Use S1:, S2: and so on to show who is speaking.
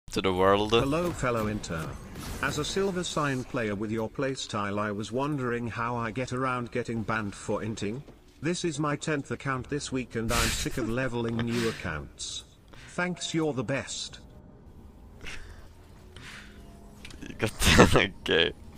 S1: to the world.
S2: Hello fellow intern. As a silver sign player with your playstyle, I was wondering how I get around getting banned for inting. This is my 10th account this week and I'm sick of leveling new accounts. Thanks, you're the best.
S1: You got okay.